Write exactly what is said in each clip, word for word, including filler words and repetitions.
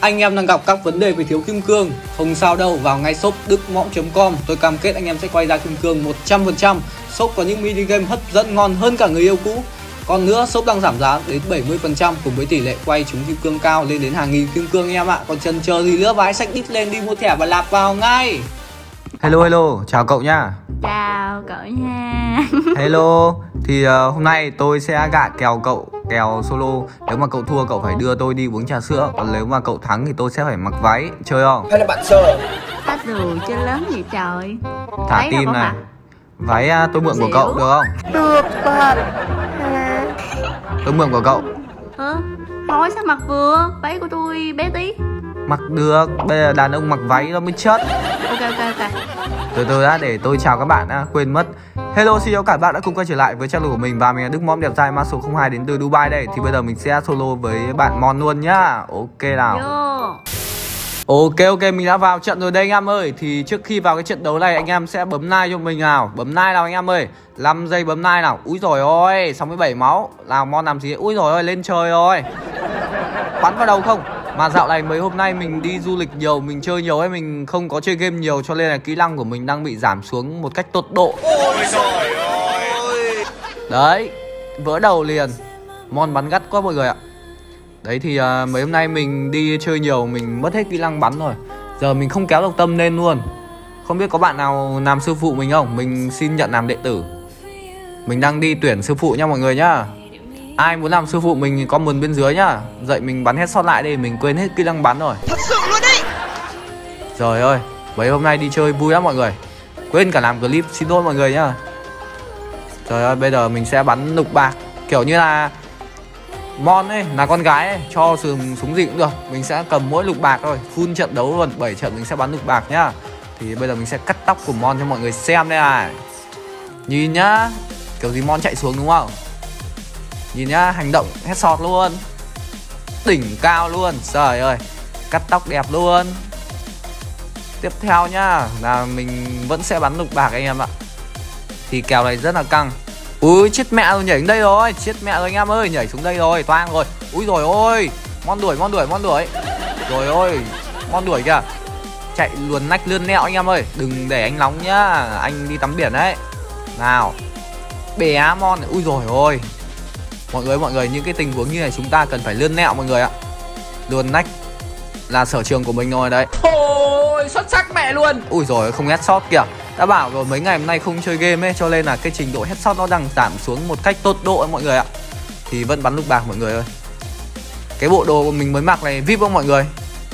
Anh em đang gặp các vấn đề về thiếu kim cương, không sao đâu, vào ngay shop đức mõm chấm com. Tôi cam kết anh em sẽ quay ra kim cương một trăm phần trăm. Shop có những mini game hấp dẫn ngon hơn cả người yêu cũ. Còn nữa, shop đang giảm giá đến bảy mươi phần trăm cùng với tỷ lệ quay trúng kim cương cao lên đến hàng nghìn kim cương anh em ạ. Còn chần chờ gì nữa, vái sách đít lên đi mua thẻ và lạp vào ngay. Hello hello, chào cậu nhá. Chào cậu nha. Hello, thì uh, hôm nay tôi sẽ gạ kèo cậu kèo solo. Nếu mà cậu thua cậu phải đưa tôi đi uống trà sữa. Còn nếu mà cậu thắng thì tôi sẽ phải mặc váy. Chơi không? Hay là bạn sợ? Hết đồ chơi lớn vậy trời. Thả Váy tim đâu này mà. Váy uh, tôi mượn của cậu được không? Được bạn. Tôi mượn của cậu. Hả? Thôi sao mặc vừa? Váy của tôi bé tí. Mặc được, bây giờ đàn ông mặc váy nó mới chất. Ok ok ok. Từ từ đã, để tôi chào các bạn đã, quên mất. Hello, xin chào cả bạn đã cùng quay trở lại với channel của mình. Và mình là Đức Mom đẹp trai mã số không hai đến từ Dubai đây. Thì bây giờ mình sẽ solo với bạn Mon luôn nhá. Ok nào. Vô. Ok ok, mình đã vào trận rồi đây anh em ơi. Thì trước khi vào cái trận đấu này anh em sẽ bấm like cho mình nào. Bấm like nào anh em ơi. năm giây bấm like nào. Úi rồi ôi, sáu mươi bảy máu. Nào Mon làm gì? Úi rồi ôi, lên trời rồi. Bắn vào đầu không? Mà dạo này mấy hôm nay mình đi du lịch nhiều, mình chơi nhiều ấy, mình không có chơi game nhiều cho nên là kỹ năng của mình đang bị giảm xuống một cách tột độ. Ôi trời ơi. Đấy, vỡ đầu liền. Mon bắn gắt quá mọi người ạ. Đấy thì uh, mấy hôm nay mình đi chơi nhiều, mình mất hết kỹ năng bắn rồi. Giờ mình không kéo được tâm lên luôn. Không biết có bạn nào làm sư phụ mình không? Mình xin nhận làm đệ tử. Mình đang đi tuyển sư phụ nha mọi người nhá. Ai muốn làm sư phụ mình comment bên dưới nhá. Dạy mình bắn headshot lại đi, mình quên hết kỹ năng bắn rồi. Thật sự luôn đấy. Trời ơi, mấy hôm nay đi chơi vui lắm mọi người. Quên cả làm clip, xin lỗi mọi người nhá. Trời ơi, bây giờ mình sẽ bắn lục bạc. Kiểu như là Mon ấy, là con gái ấy, cho súng, súng gì cũng được. Mình sẽ cầm mỗi lục bạc thôi, full trận đấu luôn, bảy trận mình sẽ bắn lục bạc nhá. Thì bây giờ mình sẽ cắt tóc của Mon cho mọi người xem đây này. Nhìn nhá, kiểu gì Mon chạy xuống đúng không? Nhìn nhá, hành động headshot luôn. Đỉnh cao luôn, trời ơi. Cắt tóc đẹp luôn. Tiếp theo nhá, là mình vẫn sẽ bắn lục bạc anh em ạ. Thì kèo này rất là căng. Ui chết mẹ rồi, nhảy đến đây rồi. Chết mẹ rồi anh em ơi, nhảy xuống đây rồi, toang rồi. Úi rồi ôi, Mon đuổi, Mon đuổi, Mon đuổi. Rồi ôi, Mon đuổi kìa. Chạy luồn nách lươn nẹo anh em ơi. Đừng để anh nóng nhá, anh đi tắm biển đấy. Nào, bé Mon, ui rồi ôi. Mọi người mọi người, những cái tình huống như này chúng ta cần phải lươn nẹo mọi người ạ. Luồn nách là sở trường của mình rồi đấy. Ôi xuất sắc mẹ luôn. Ui rồi không headshot kìa. Đã bảo rồi mấy ngày hôm nay không chơi game ấy, cho nên là cái trình độ headshot nó đang giảm xuống một cách tột độ ấy mọi người ạ. Thì vẫn bắn lục bạc mọi người ơi. Cái bộ đồ mình mới mặc này vê i pê không mọi người?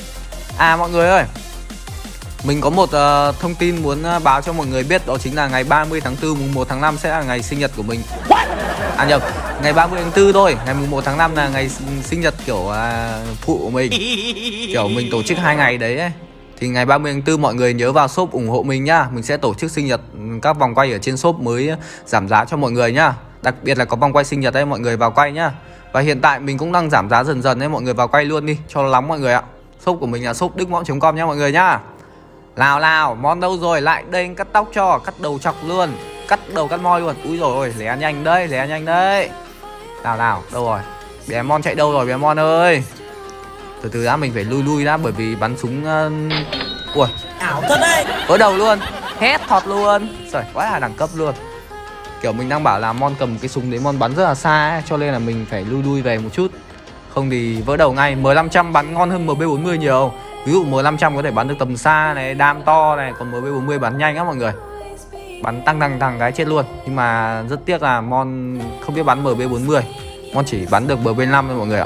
À mọi người ơi, mình có một uh, thông tin muốn uh, báo cho mọi người biết. Đó chính là ngày ba mươi tháng tư mùng một tháng năm sẽ là ngày sinh nhật của mình. À nhầm, ngày ba mươi tháng tư thôi. Ngày mùng một tháng năm là ngày sinh nhật kiểu uh, phụ của mình. Kiểu mình tổ chức hai ngày đấy ấy. Thì ngày ba mươi tháng tư mọi người nhớ vào shop ủng hộ mình nhá. Mình sẽ tổ chức sinh nhật, các vòng quay ở trên shop mới giảm giá cho mọi người nhá. Đặc biệt là có vòng quay sinh nhật đấy, mọi người vào quay nhá. Và hiện tại mình cũng đang giảm giá dần dần đấy, mọi người vào quay luôn đi cho nó nóng mọi người ạ. Shop của mình là shop đức mõm chấm com nhá mọi người nhá. Nào nào, Mon đâu rồi, lại đây cắt tóc cho, cắt đầu chọc luôn, cắt đầu cắt môi luôn. Úi rồi ôi, lé nhanh đây, lé nhanh đây. Nào nào, đâu rồi? Bé Mon chạy đâu rồi bé Mon ơi? Từ từ đã, mình phải lui lui đã, bởi vì bắn súng uh... ui Ảo thật đấy. ở đầu luôn, hét thọt luôn. Trời, quá là đẳng cấp luôn. Kiểu mình đang bảo là Mon cầm cái súng đấy Mon bắn rất là xa ấy, cho nên là mình phải lui lui về một chút. Không thì vỡ đầu ngay. M năm trăm bắn ngon hơn M P bốn mươi nhiều. Ví dụ M năm trăm có thể bắn được tầm xa này, đam to này. Còn M P bốn mươi bắn nhanh á mọi người. Bắn tăng tăng tăng cái chết luôn. Nhưng mà rất tiếc là Mon không biết bắn M P bốn mươi. Mon chỉ bắn được M P năm thôi mọi người ạ.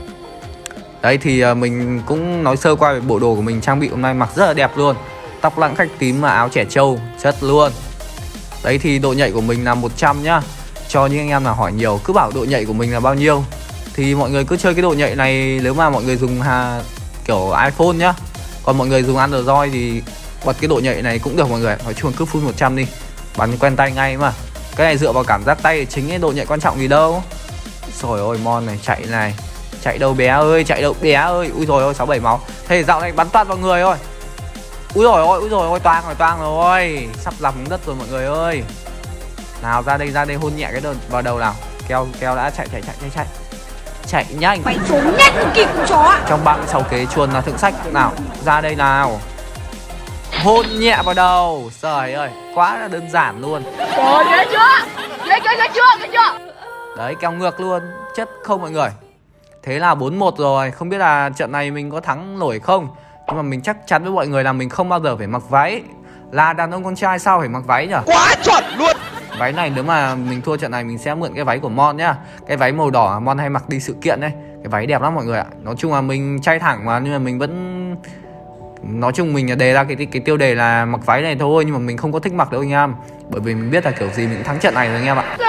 Đấy thì mình cũng nói sơ qua về bộ đồ của mình. Trang bị hôm nay mặc rất là đẹp luôn. Tóc lãng khách tím mà áo trẻ trâu, chất luôn. Đấy thì độ nhạy của mình là một trăm nhá. Cho những anh em nào hỏi nhiều cứ bảo độ nhạy của mình là bao nhiêu thì mọi người cứ chơi cái độ nhạy này. Nếu mà mọi người dùng hà, kiểu iPhone nhá. Còn mọi người dùng Android thì bật cái độ nhạy này cũng được mọi người. Nói chung cứ full một trăm đi, bắn quen tay ngay mà. Cái này dựa vào cảm giác tay, chính cái độ nhạy quan trọng gì đâu. Trời ơi, Mon này chạy này. Chạy đâu bé ơi, chạy đâu bé ơi. Ui rồi ôi, sáu bảy máu. Thế dạo này bắn toàn vào người thôi. Úi rồi ôi, úi rồi ôi, toang rồi, toang rồi. Sắp lọc đất rồi mọi người ơi. Nào ra đây, ra đây hôn nhẹ cái đầu vào đầu nào. Keo, keo đã chạy chạy chạy chạy chạy. chạy nhanh. Mày trốn nhanh không kịp con chó. Trong ba mươi sáu kế chuồn là thượng sách. Nào, ra đây nào. Hôn nhẹ vào đầu. Trời ơi, quá là đơn giản luôn. Trời ghê chưa? Ghê ghê ghê chưa? Ghê chưa? Đấy, kèo ngược luôn. Chất không mọi người. Thế là bốn một rồi. Không biết là trận này mình có thắng nổi không, nhưng mà mình chắc chắn với mọi người là mình không bao giờ phải mặc váy. Là đàn ông con trai sao phải mặc váy nhỉ? Quá chuẩn luôn. Váy này nếu mà mình thua trận này mình sẽ mượn cái váy của Mon nhá. Cái váy màu đỏ Mon hay mặc đi sự kiện đấy. Cái váy đẹp lắm mọi người ạ. Nói chung là mình chay thẳng mà, nhưng mà mình vẫn... Nói chung mình đề ra cái, cái, cái tiêu đề là mặc váy này thôi, nhưng mà mình không có thích mặc đâu anh em. Bởi vì mình biết là kiểu gì mình cũng thắng trận này rồi anh em ạ.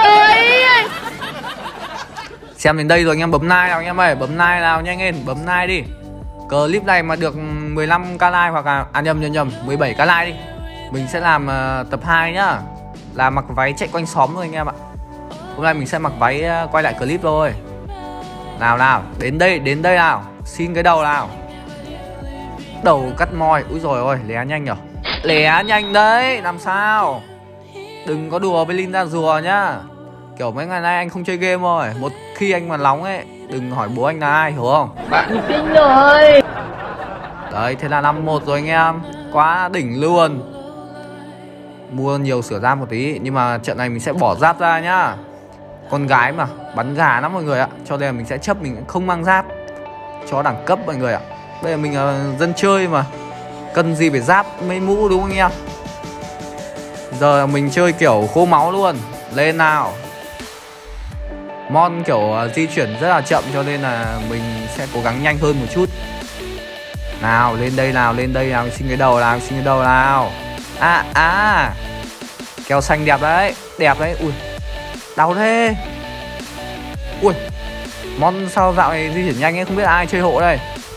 Xem đến đây rồi anh em bấm like nào anh em ơi. Bấm like nào nhanh lên, bấm like đi. Clip này mà được mười lăm k like hoặc là... À nhầm nhầm nhầm, mười bảy k like đi, mình sẽ làm uh, tập hai nhá. Là mặc váy chạy quanh xóm thôi anh em ạ. Hôm nay mình sẽ mặc váy uh, quay lại clip thôi. Nào nào, đến đây, đến đây nào. Xin cái đầu nào. Đầu cắt moi. Úi rồi ôi, lé nhanh nhở. Lé nhanh đấy, làm sao. Đừng có đùa với Linda rùa nhá. Kiểu mấy ngày nay anh không chơi game rồi. Một khi anh mà nóng ấy, đừng hỏi bố anh là ai, hiểu không? Bạn kinh rồi. Đấy, thế là năm một rồi anh em. Quá đỉnh luôn. Mua nhiều sửa giáp một tí. Nhưng mà trận này mình sẽ bỏ giáp ra nhá. Con gái mà, bắn gà lắm mọi người ạ. Cho nên là mình sẽ chấp mình không mang giáp, cho đẳng cấp mọi người ạ. Bây giờ mình là dân chơi mà, cần gì phải giáp mấy mũ đúng không anh em? Giờ mình chơi kiểu khô máu luôn. Lên nào. Mon kiểu uh, di chuyển rất là chậm, cho nên là mình sẽ cố gắng nhanh hơn một chút. Nào, lên đây nào, lên đây nào. Xin cái đầu nào, xin cái đầu nào. À, à. Kèo xanh đẹp đấy, đẹp đấy. Ui, đau thế. Ui, Mon sao dạo này di chuyển nhanh ấy, không biết ai chơi hộ đây.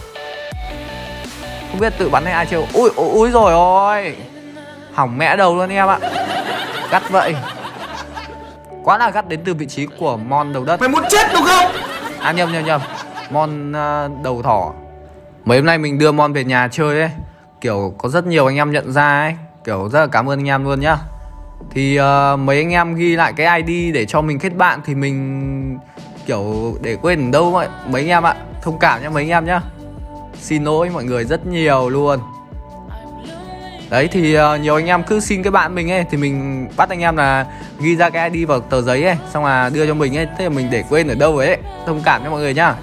Không biết tự bắn hay ai chơi hộ. Ui, ui, ui rồi ôi. Hỏng mẹ đầu luôn em ạ. Gắt vậy. Quá là gắt đến từ vị trí của Mon đầu đất. Mày muốn chết đúng không? À nhầm nhầm nhầm, Mon uh, đầu thỏ. Mấy hôm nay mình đưa Mon về nhà chơi ấy, kiểu có rất nhiều anh em nhận ra ấy. Kiểu rất là cảm ơn anh em luôn nhá. Thì uh, mấy anh em ghi lại cái i đê để cho mình kết bạn, thì mình kiểu để quên ở đâu vậy mấy anh em ạ. Thông cảm nhá mấy anh em nhá. Xin lỗi mọi người rất nhiều luôn. Đấy thì uh, nhiều anh em cứ xin cái bạn mình ấy, thì mình bắt anh em là ghi ra cái i đê vào tờ giấy ấy, xong là đưa cho mình ấy. Thế là mình để quên ở đâu ấy. Thông cảm cho mọi người nhá.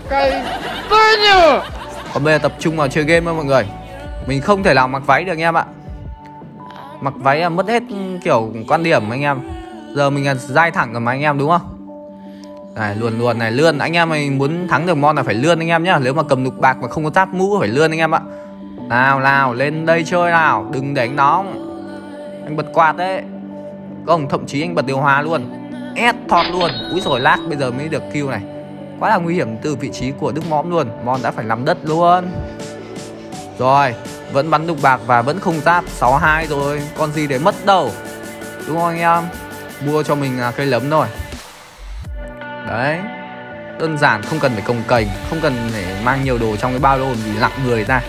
Còn bây giờ tập trung vào chơi game thôi mọi người. Mình không thể nào mặc váy được anh em ạ. Mặc váy là mất hết kiểu quan điểm anh em. Giờ mình là dai thẳng rồi mà anh em đúng không? Này luôn luôn này, lươn. Anh em mình muốn thắng được Mon là phải lươn anh em nhá. Nếu mà cầm nục bạc mà không có giáp mũ phải lươn anh em ạ. Nào nào, lên đây chơi nào. Đừng để anh nóng. Anh bật quạt đấy. Không, thậm chí anh bật điều hòa luôn. Ét thọt luôn. Úi rồi lag bây giờ mới được kill này. Quá là nguy hiểm từ vị trí của Đức Mõm luôn. Mon đã phải nằm đất luôn. Rồi, vẫn bắn đục bạc và vẫn không giáp. Sáu hai rồi, còn gì để mất đâu. Đúng không anh em? Mua cho mình cây lấm thôi. Đấy, đơn giản, không cần phải cồng kềnh, không cần phải mang nhiều đồ trong cái ba lô vì nặng người ra.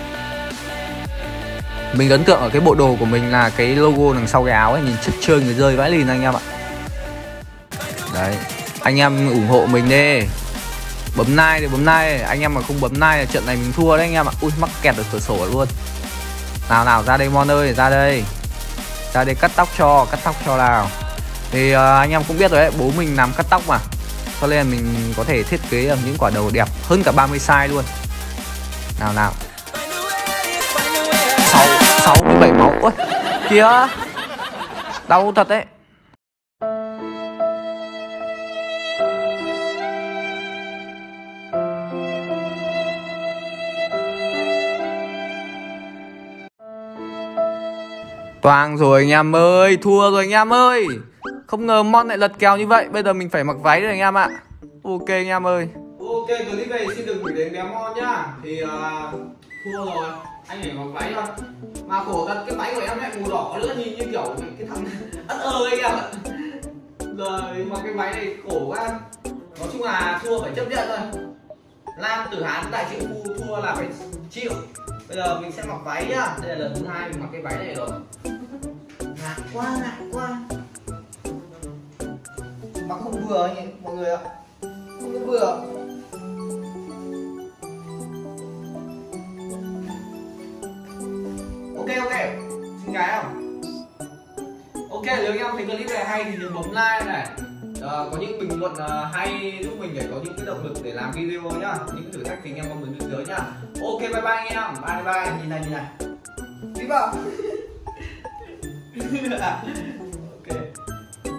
Mình ấn tượng ở cái bộ đồ của mình là cái logo đằng sau cái áo ấy, nhìn chất chơi người rơi vãi lìn anh em ạ. Đấy, anh em ủng hộ mình đi. Bấm like thì bấm like, anh em mà không bấm like là trận này mình thua đấy anh em ạ. Ui, mắc kẹt được cửa sổ luôn. Nào nào, ra đây Mon ơi, ra đây. Ra đây cắt tóc cho, cắt tóc cho nào. Thì uh, anh em cũng biết rồi đấy, bố mình làm cắt tóc mà, cho nên là mình có thể thiết kế được những quả đầu đẹp hơn cả ba mươi size luôn. Nào nào. Sáu mươi bảy máu. Ôi, kìa. Đau thật đấy. Toang rồi anh em ơi, thua rồi anh em ơi. Không ngờ Mon lại lật kèo như vậy. Bây giờ mình phải mặc váy rồi anh em ạ. Ok anh em ơi. Ok, clip này xin đừng gửi đến bé Mon nhá. Thì uh, thua rồi, anh phải mặc váy thôi. Mà khổ thật, cái váy của em lại màu đỏ nữa, nhìn như kiểu cái, cái thằng ất ơ anh em ạ. Rồi mặc cái váy này khổ quá. Nói chung là thua phải chấp nhận thôi. Lam Tử Hán đại triệu phu, thua là phải chịu. Bây giờ mình sẽ mặc váy nhá. Đây là lần thứ hai mình mặc cái váy này rồi. Ngại quá, ngại quá. Mặc không vừa anh ấy, mọi người ạ. Không có vừa. Ok, nếu anh em thấy clip này hay thì nhớ bấm like này. Ờ, có những bình luận uh, hay giúp mình để có những cái động lực để làm video nhá. Những thử thách thì anh em comment bên dưới nhá. Ok, bye bye anh em. Bye bye. Nhìn này nhìn này. Đi vào.